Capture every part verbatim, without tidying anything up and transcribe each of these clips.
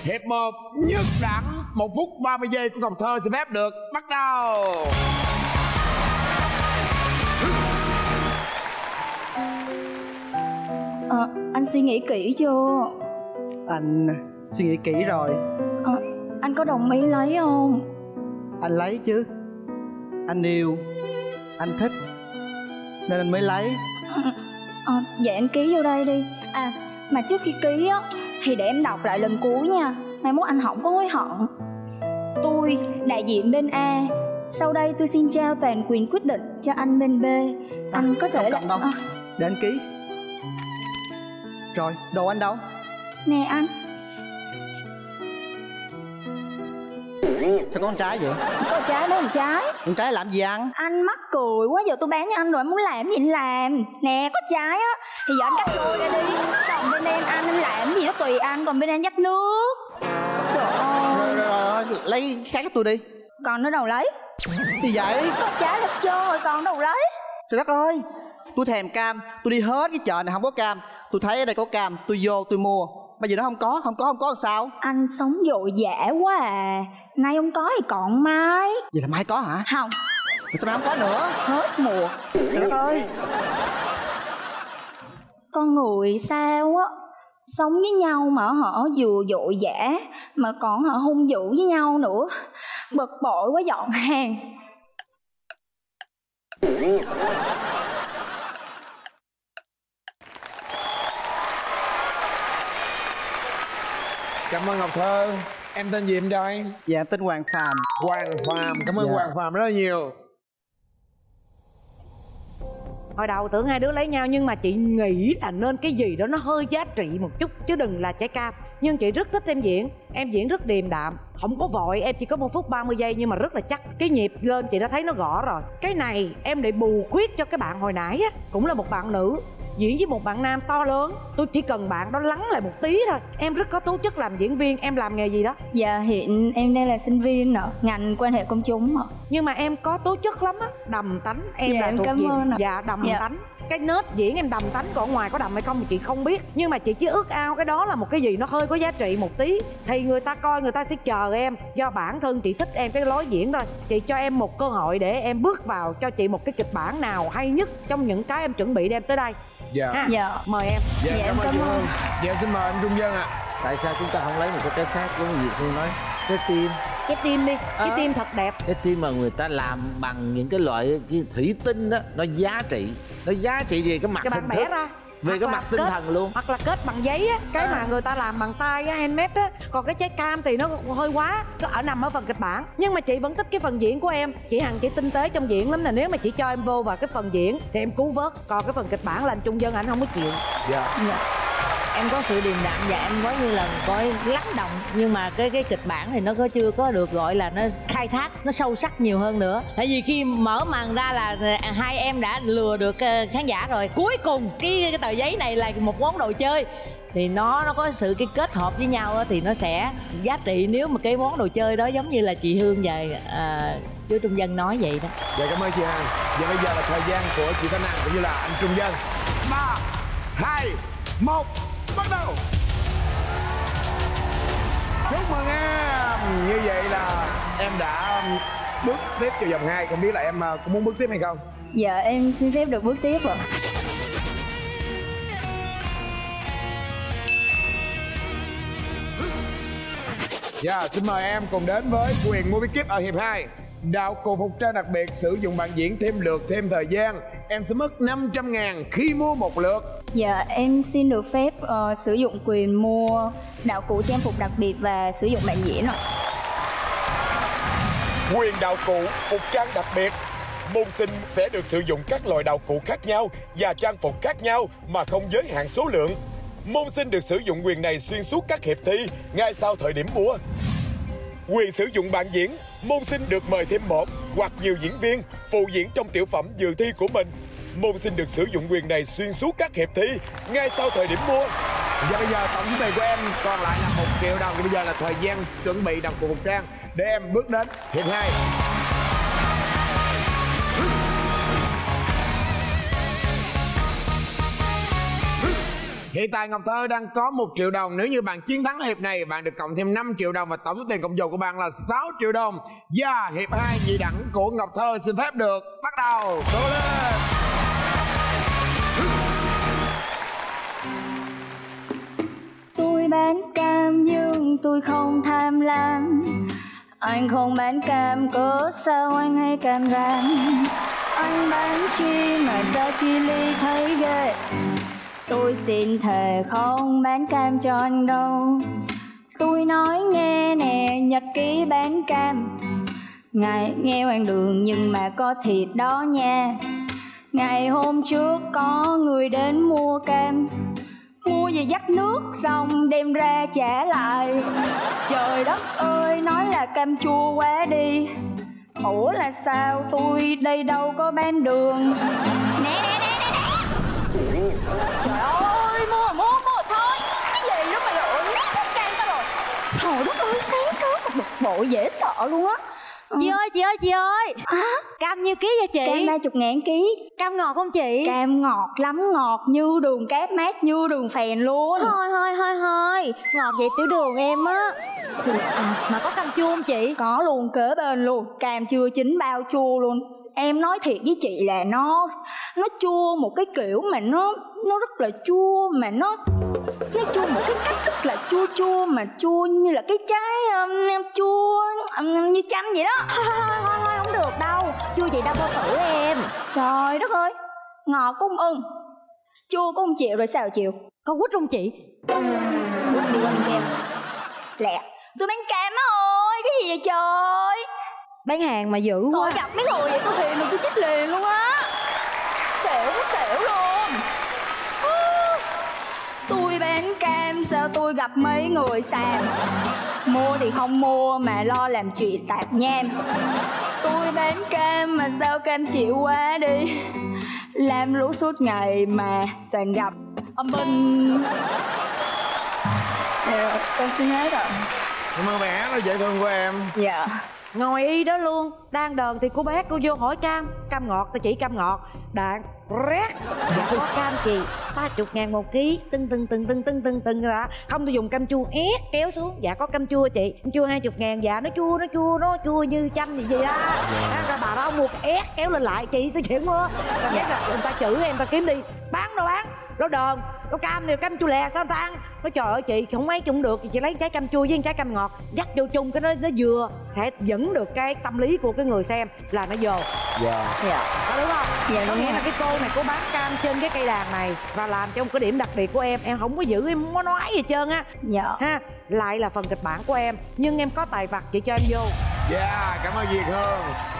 Hiệp một nhất đẳng một phút ba mươi giây của Cần Thơ thì phép được bắt đầu. à, Anh suy nghĩ kỹ chưa? Anh suy nghĩ kỹ rồi. à, Anh có đồng ý lấy không? Anh lấy chứ. Anh yêu, anh thích nên anh mới lấy. à, à, Vậy anh ký vô đây đi. À mà trước khi ký á thì để em đọc lại lần cuối nha, mai mốt anh không có hối hận. Tôi, đại diện bên A, sau đây tôi xin trao toàn quyền quyết định cho anh bên B. Anh à, có thể là đâu. À... để anh ký. Rồi, đồ anh đâu? Nè anh. Sao có con trái vậy? Có trái đó, con trái. Con trái làm gì ăn? Anh mắc cười quá, giờ tôi bán cho anh rồi, anh muốn làm gì anh làm. Nè, có trái á thì giờ anh cắt đôi ra đi. Xong bên em anh anh làm gì đó tùy anh, còn bên em dắt nước. Trời ơi. Rồi, rồi, rồi, lấy khác tôi đi. Còn nó đâu lấy? Gì vậy? Có trái hết trơn rồi, còn đâu lấy? Trời đất ơi, tôi thèm cam, tôi đi hết cái chợ này không có cam. Tôi thấy ở đây có cam, tôi vô tôi mua. Bây giờ nó không có, không có, không có làm sao? Anh sống vội vã quá à. Nay không có thì còn mai. Vậy là mai có hả? Không. Thì sao mai không có nữa? Hết mùa. Trời đất ơi. Con người sao á, sống với nhau mà họ vừa vội vã mà còn họ hung dữ với nhau nữa. Bực bội quá, dọn hàng. Cảm ơn Ngọc Thơ. Em tên gì em trai? Dạ em tên Hoàng Phạm. Hoàng Phạm, cảm ơn dạ. Hoàng Phạm rất là nhiều. Hồi đầu tưởng hai đứa lấy nhau nhưng mà chị nghĩ là nên cái gì đó nó hơi giá trị một chút chứ đừng là trái cam. Nhưng chị rất thích em diễn, em diễn rất điềm đạm, không có vội, em chỉ có một phút ba mươi giây nhưng mà rất là chắc. Cái nhịp lên chị đã thấy nó rõ rồi. Cái này em để bù khuyết cho cái bạn hồi nãy á, cũng là một bạn nữ diễn với một bạn nam to lớn. Tôi chỉ cần bạn đó lắng lại một tí thôi. Em rất có tố chất làm diễn viên. Em làm nghề gì đó? Dạ hiện em đang là sinh viên ạ, ngành quan hệ công chúng ạ. Nhưng mà em có tố chất lắm á, đầm tánh. Em dạ, là em thuộc cảm diện ơn ạ. dạ đầm dạ. tánh. Cái nết diễn em đầm tánh, còn ngoài có đầm hay không thì chị không biết. Nhưng mà chị chỉ ước ao cái đó là một cái gì nó hơi có giá trị một tí thì người ta coi, người ta sẽ chờ em. Do bản thân chị thích em cái lối diễn thôi. Chị cho em một cơ hội để em bước vào, cho chị một cái kịch bản nào hay nhất trong những cái em chuẩn bị đem tới đây. Dạ. Ha? Dạ. Mời em. Dạ, dạ cảm, cảm ơn. ơn. Dạ xin mời anh Trung Dân ạ. À. Tại sao chúng ta không lấy một cái trái khác giống như Phương nói? Trái tim. Cái tim đi, cái à. tim thật đẹp. Cái tim mà người ta làm bằng những cái loại cái thủy tinh đó, nó giá trị. Nó giá trị về cái mặt Cái hình bạn thức, bẻ ra về cái mặt tinh kết, thần luôn. Hoặc là kết bằng giấy á, cái à. mà người ta làm bằng tay á, handmade á. Còn cái trái cam thì nó hơi quá, nó ở nằm ở phần kịch bản. Nhưng mà chị vẫn thích cái phần diễn của em. Chị Hằng chỉ tinh tế trong diễn lắm nè. Nếu mà chị cho em vô vào cái phần diễn thì em cứu vớt. Còn cái phần kịch bản là anh Trung Dân anh không có chịu. Dạ. dạ. Em có sự điềm đạm và em có như là có lắng động. Nhưng mà cái cái kịch bản thì nó có chưa có được gọi là nó khai thác, nó sâu sắc nhiều hơn nữa. Tại vì khi mở màn ra là hai em đã lừa được khán giả rồi. Cuối cùng cái, cái tờ giấy này là một món đồ chơi thì nó nó có sự cái kết hợp với nhau thì nó sẽ giá trị. Nếu mà cái món đồ chơi đó giống như là chị Hương và à, chú Trung Dân nói vậy đó. Dạ cảm ơn chị Hằng. Và bây giờ là thời gian của chị Thanh Hằng cũng như là anh Trung Dân. Ba, hai, một, bắt đầu. Chúc mừng em. Như vậy là em đã bước tiếp vào vòng hai. Không biết là em có muốn bước tiếp hay không? Dạ em xin phép được bước tiếp ạ. Dạ xin mời em cùng đến với quyền mua bí kíp ở hiệp hai. Đạo cụ phục trang đặc biệt sử dụng bạn diễn thêm lượt thêm thời gian. Em sẽ mất năm trăm ngàn khi mua một lượt. Dạ em xin được phép uh, sử dụng quyền mua đạo cụ trang phục đặc biệt và sử dụng bạn diễn ạ. Quyền đạo cụ phục trang đặc biệt. Môn sinh sẽ được sử dụng các loại đạo cụ khác nhau và trang phục khác nhau mà không giới hạn số lượng. Môn sinh được sử dụng quyền này xuyên suốt các hiệp thi ngay sau thời điểm mua. Quyền sử dụng bạn diễn. Môn sinh được mời thêm một hoặc nhiều diễn viên phụ diễn trong tiểu phẩm dự thi của mình. Môn sinh được sử dụng quyền này xuyên suốt các hiệp thi ngay sau thời điểm mua. Và bây giờ tổng số tiền của em còn lại là một triệu đồng. Thì bây giờ là thời gian chuẩn bị đạo cụ phục trang để em bước đến hiệp hai. Hiện tại Ngọc Thơ đang có một triệu đồng. Nếu như bạn chiến thắng hiệp này, bạn được cộng thêm năm triệu đồng và tổng số tiền cộng dồn của bạn là sáu triệu đồng. Và hiệp hai nhị đẳng của Ngọc Thơ xin phép được bắt đầu. Cố lên. Tôi bán cam nhưng tôi không tham lam. Anh không bán cam, cớ sao anh hay cam ram? Anh bán chi mà sao chi ly thấy ghê. Tôi xin thề không bán cam cho anh đâu. Tôi nói nghe nè, nhật ký bán cam. Ngày nghe hoàng đường nhưng mà có thịt đó nha. Ngày hôm trước có người đến mua cam, mua về dắt nước xong đem ra trả lại. Trời đất ơi, nói là cam chua quá đi. Ủa là sao, tôi đây đâu có bán đường. Nè nè nè nè nè. Trời ơi, mua mua mua thôi. Cái gì lúc mà lựa nát hết cam tao rồi. Trời đất ơi, sáng sớm một bực bội dễ sợ luôn á. Chị ơi, chị ơi, chị ơi. À, Cam nhiêu ký vậy chị? cam ba chục ngàn ký. Cam ngọt không chị? Cam ngọt lắm, ngọt như đường cáp, mát như đường phèn luôn. Thôi thôi thôi thôi, ngọt vậy tiểu đường em á. Thì, à, mà có cam chua không chị? Có luôn, kế bên luôn. Cam chưa chín bao chua luôn. Em nói thiệt với chị là nó nó chua một cái kiểu mà nó nó rất là chua, mà nó nó chua một cái cách rất là chua chua, mà chua như là cái trái um, chua um, như chanh vậy đó. Thôi thôi thôi thôi, không được đâu. Chua vậy đâu có thử em. Trời đất ơi, ngọt cũng ưng, chua cũng chịu rồi sao chịu. Có quýt không chị? Quýt đi quanh kem. Lẹ, tôi bán cam á ơi, cái gì vậy trời. Bán hàng mà dữ Tôi quá. gặp mấy người vậy tôi hiền mà tôi chết liền luôn á. Xỉu xỉu luôn. Tôi bán cam sao tôi gặp mấy người xàm. Mua thì không mua mà lo làm chuyện tạp nham. Tôi bán cam mà sao cam chịu quá đi. Làm lũ suốt ngày mà toàn gặp âm binh. Rồi, con xin hết rồi. Cảm ơn bé nó dễ thương của em. Dạ. Ngồi y đó luôn. Đang đờn thì cô bác cô vô hỏi cam. Cam ngọt tôi chỉ cam ngọt. Đạn rét. Dạ có cam chị ba chục ngàn một ký. Tưng tưng tưng tưng tưng tưng tưng ra. Không tôi dùng cam chua ép kéo xuống. Dạ có cam chua chị. Cam chua hai chục ngàn. Dạ nó chua nó chua nó chua như chanh gì gì đó. Dạ. Ra bà đó mua ép kéo lên lại. Chị sẽ chuyển mua. Dạ là người ta chữ em ta kiếm đi. Bán đâu bán. Nó đờn nó cam thì cam chua lè sao ta ăn. Nói trời ơi chị không mấy chung được. Chị lấy trái cam chua với trái cam ngọt dắt vô chung cái nó nó vừa sẽ dẫn được cái tâm lý của cái người xem là nó vô. Dạ. Dạ. Có đúng không? Dạ, có đúng nghĩa rồi. là cái cô này cô bán cam trên cái cây đàn này và làm cho một cái điểm đặc biệt của em. Em không có giữ em không có nói gì trơn á. Dạ. Ha. Lại là phần kịch bản của em. Nhưng em có tài vặt chị cho em vô. Dạ, cảm ơn Việt Hương.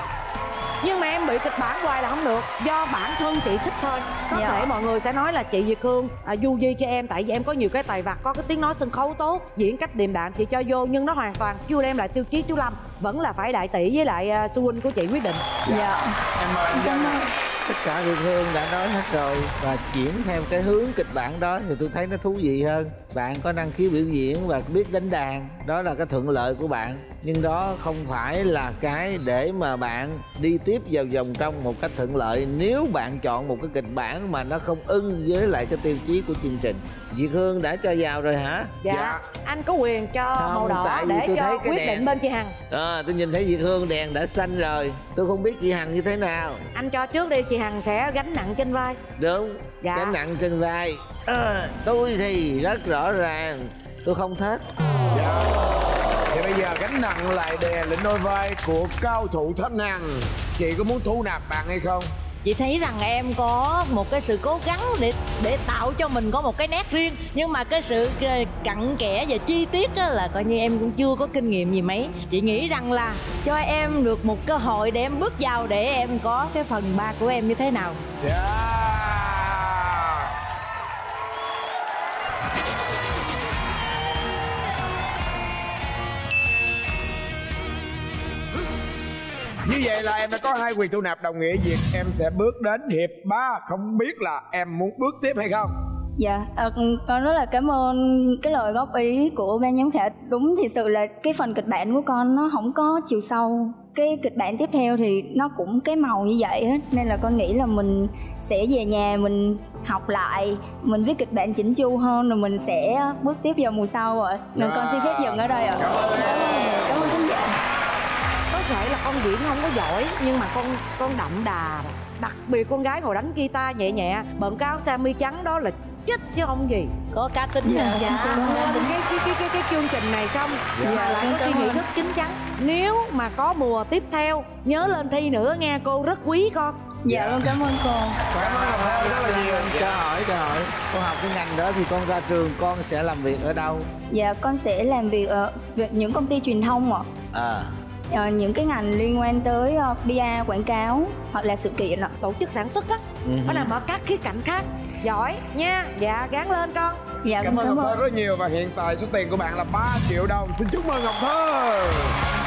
Nhưng mà em bị kịch bản hoài là không được. Do bản thân chị thích thôi. Có Dạ. thể mọi người sẽ nói là chị Việt Hương à, du di cho em. Tại vì em có nhiều cái tài vặt. Có cái tiếng nói sân khấu tốt. Diễn cách điềm đạm chị cho vô. Nhưng nó hoàn toàn chưa đem lại tiêu chí chú Lâm. Vẫn là phải đại tỷ với lại uh, sư huynh của chị quyết định. Dạ. Em mời anh Văn. Tất cả Việt Hương đã nói hết rồi. Và chuyển theo cái hướng kịch bản đó thì tôi thấy nó thú vị hơn. Bạn có năng khiếu biểu diễn và biết đánh đàn. Đó là cái thuận lợi của bạn. Nhưng đó không phải là cái để mà bạn đi tiếp vào vòng trong một cách thuận lợi. Nếu bạn chọn một cái kịch bản mà nó không ưng với lại cái tiêu chí của chương trình. Việt Hương đã cho vào rồi hả? Dạ, Dạ. anh có quyền cho Không, màu đỏ tại vì để tôi cho thấy cái quyết đèn- định bên chị Hằng. À, tôi nhìn thấy Việt Hương đèn đã xanh rồi. Tôi không biết chị Hằng như thế nào. Anh cho trước đi, chị Hằng sẽ gánh nặng trên vai. Đúng. Dạ. Cái nặng trên vai. À, tôi thì rất rõ ràng tôi không thích. Dạ. Thì bây giờ gánh nặng lại đè lên đôi vai của cao thủ thấp năng. Chị có muốn thu nạp bạn hay không? Chị thấy rằng em có một cái sự cố gắng để để tạo cho mình có một cái nét riêng. Nhưng mà cái sự ờ, cặn kẽ và chi tiết á, là coi như em cũng chưa có kinh nghiệm gì mấy. Chị nghĩ rằng là cho em được một cơ hội để em bước vào để em có cái phần ba của em như thế nào. Dạ. Như vậy là em đã có hai quyền thu nạp đồng nghĩa việc em sẽ bước đến hiệp ba. Không biết là em muốn bước tiếp hay không? Dạ, à, con rất là cảm ơn cái lời góp ý của ban giám khảo. Đúng, thì sự là cái phần kịch bản của con nó không có chiều sâu. cái kịch bản tiếp theo thì nó cũng cái màu như vậy hết, nên là con nghĩ là mình sẽ về nhà mình học lại, mình viết kịch bản chỉnh chu hơn rồi mình sẽ bước tiếp vào mùa sau rồi. Nên con xin phép dừng ở đây ạ. Cảm ơn cảm ơn khán giả. Có thể là con diễn không có giỏi nhưng mà con con đậm đà, đặc biệt con gái ngồi đánh guitar nhẹ nhẹ, bận cái áo sơ mi trắng đó là chích chứ không gì. Có cá tính Dạ, nha. dạ. Cái, cái, cái, cái, cái chương trình này xong Dạ. mà lại có suy nghĩ rất chín chắn. Nếu mà có mùa tiếp theo nhớ lên thi nữa nghe, cô rất quý con. Dạ con cảm ơn cô. Cảm ơn Ngọc Thơ rất là nhiều. Cho hỏi, cho hỏi con học cái ngành đó thì con ra trường con sẽ làm việc ở đâu? Dạ con sẽ làm việc ở việc những công ty truyền thông ạ. À, Ờ, những cái ngành liên quan tới uh, pê e quảng cáo hoặc là sự kiện ạ. Tổ chức sản xuất á, Ừ. nó nằm ở các khía cạnh khác. Giỏi nha, dạ gắng lên con. Dạ Cảm con ơn cảm Ngọc ơn. Thơ rất nhiều và hiện tại số tiền của bạn là ba triệu đồng. Xin chúc mừng Ngọc Thơ.